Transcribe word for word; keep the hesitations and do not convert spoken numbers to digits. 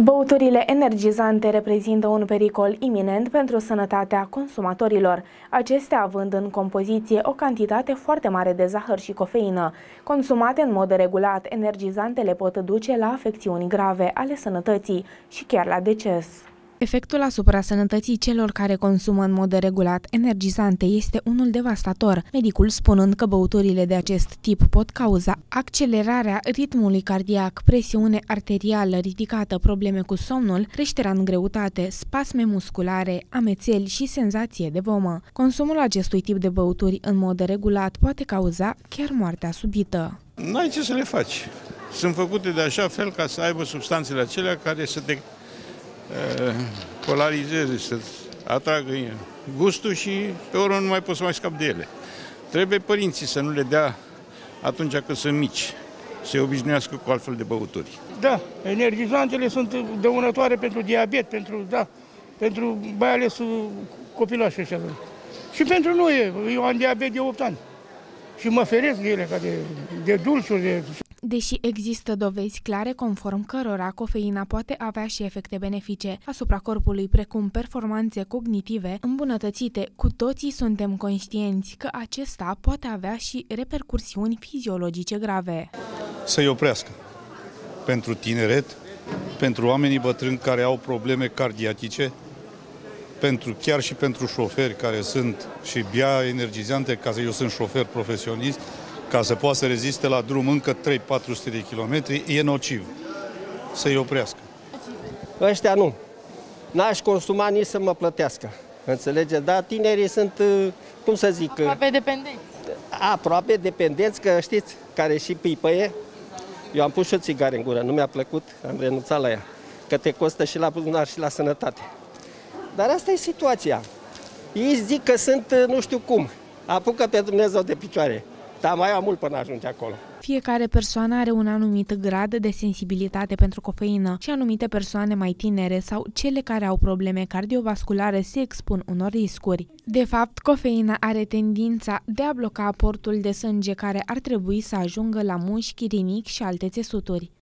Băuturile energizante reprezintă un pericol iminent pentru sănătatea consumatorilor, acestea având în compoziție o cantitate foarte mare de zahăr și cofeină. Consumate în mod regulat, energizantele pot duce la afecțiuni grave ale sănătății și chiar la deces. Efectul asupra sănătății celor care consumă în mod regulat energizante este unul devastator, medicul spunând că băuturile de acest tip pot cauza accelerarea ritmului cardiac, presiune arterială ridicată, probleme cu somnul, creșterea în greutate, spasme musculare, amețeli și senzație de vomă. Consumul acestui tip de băuturi în mod regulat poate cauza chiar moartea subită. N-ai ce să le faci. Sunt făcute de așa fel ca să aibă substanțele acelea care să te polarizeze, să atragă gustul și pe urmă nu mai poți să mai scapi de ele. Trebuie părinții să nu le dea atunci când sunt mici, să-i obișnuiască cu altfel de băuturi. Da, energizantele sunt dăunătoare pentru diabet, pentru, da, pentru mai ales copilași ăștia. Și pentru noi, eu am diabet de opt ani și mă feresc de ele, ca de, de dulciuri, de... Deși există dovezi clare conform cărora cofeina poate avea și efecte benefice asupra corpului, precum performanțe cognitive îmbunătățite, cu toții suntem conștienți că acesta poate avea și repercursiuni fiziologice grave. Să-i oprească. Pentru tineret, pentru oamenii bătrâni care au probleme cardiacice, pentru, chiar și pentru șoferi care sunt și bea energizante, ca să eu sunt șofer profesionist, ca să poată să reziste la drum încă trei patru sute de kilometri, e nociv. Să-i oprească. Ăștia nu. N-aș consuma nici să mă plătească. Înțelegeți? Dar tinerii sunt, cum să zic... Aproape dependenți. Aproape dependenți, că știți, care și pipăie. Eu am pus și o țigară în gură, nu mi-a plăcut, am renunțat la ea. Că te costă și la buzunar și la sănătate. Dar asta e situația. Ei zic că sunt nu știu cum. Apucă pe Dumnezeu de picioare. Dar mai am mult până ajunge acolo. Fiecare persoană are un anumit grad de sensibilitate pentru cofeină și anumite persoane mai tinere sau cele care au probleme cardiovasculare se expun unor riscuri. De fapt, cofeina are tendința de a bloca aportul de sânge care ar trebui să ajungă la mușchi, rinichi și alte țesuturi.